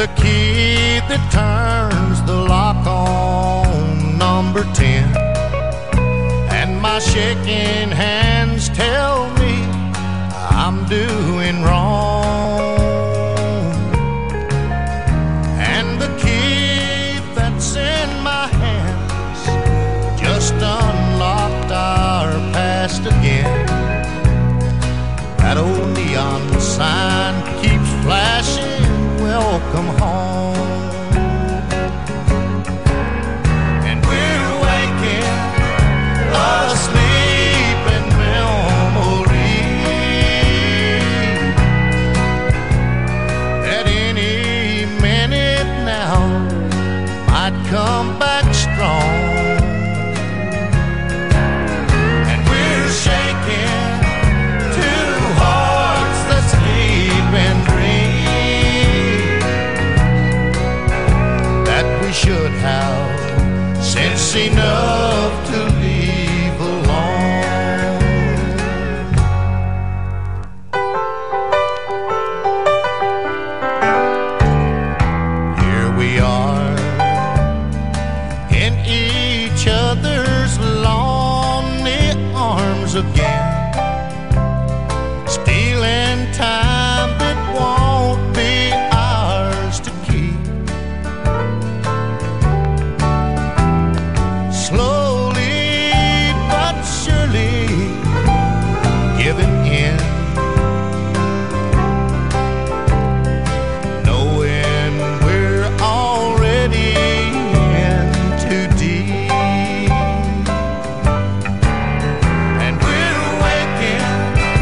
the key that turns the lock on number 10. And my shaking hands tell me I'm doing wrong. And the key that's in my hands just unlocked our past again. That old neon sign keeps flashing, welcome home. And we're waking asleep in memory that any minute now might come back strong. And we're shaking two hearts that sleep and dream that we should have sense enough to leave alone. Here we are in each other's lonely arms again, stealing time that won't be ours to keep. Slowly but surely giving in, knowing we're already in too deep. And we're waking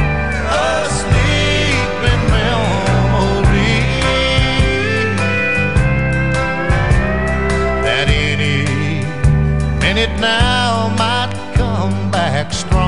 asleep in memory that any minute now might come back strong.